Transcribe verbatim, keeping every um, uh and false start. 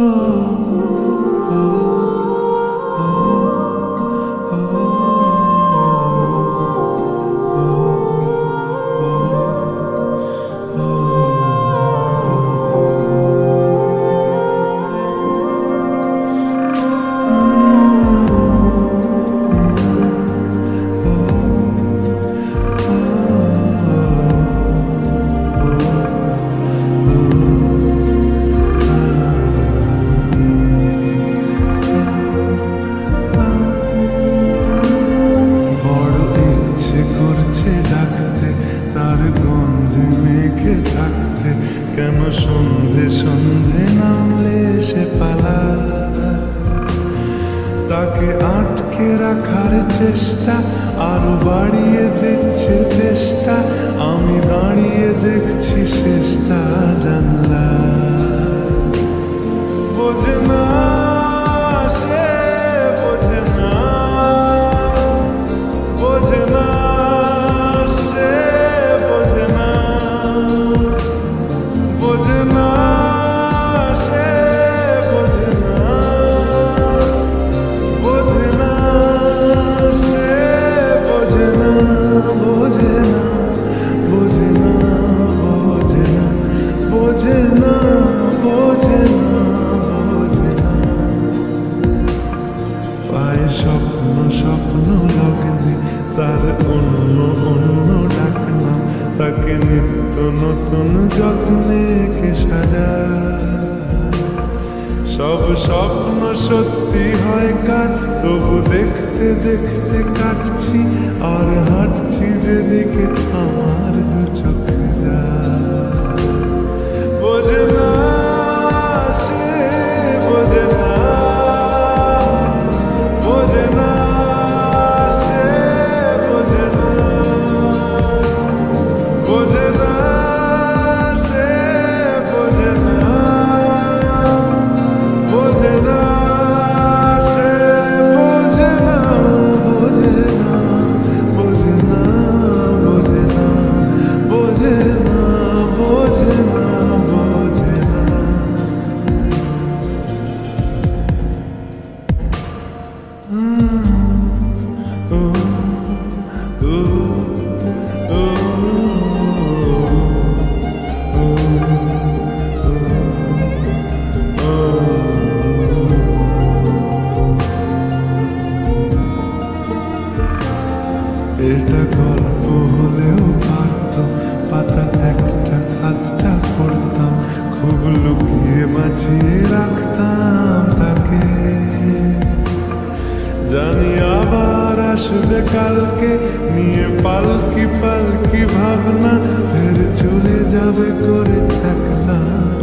তার গন্ধে মেঘে থাকতে কেন সন্ধে সন্ধে নামলে সে পালায়। তাকে আটকে রাখার চেষ্টা আরো বাড়িয়ে দিচ্ছে তেষ্টা, আমি দাঁড়িয়ে দেখছি শেষটা জানলায়। বোঝে না সে, বোঝে না, বোঝে না সে, বোঝে না, বোঝে না সে, বোঝে না, বোঝে না সে, বোঝে না, বোঝে না, বোঝে না, বোঝে না, বোঝে না, বোঝে না, বোঝে না। পায়ে স্বপ্ন স্বপ্ন লগ্নে তার অন্য অন্য ডাকনাম, তাকে নিত্য নতুন যত্নে কে সাজায়। সব স্বপ্ন সত্যি হয় কার, তবু দেখতে দেখতে কাটছি আর হাঁটছি যেদিকে আমার দু চোখ যায়। বোঝে না সে, বোঝে না, বোঝে না সে, বোঝে না, বোঝে না সে, বোঝে না, বোঝে না সে, বোঝে না, বোঝে না, বোঝে না, বোঝে না, বোঝে না, বোঝে না, বোঝে না। এটা গল্প হলেও পারত, পাতা একটা আধটা পড়তাম, খুব লুকিয়ে বাঁচিয়ে রাখতাম তাকে। জানি আবার আসবে কালকে নিয়ে পালকি পালকি ভাবনা, ফের চলে যাবে করে একলা।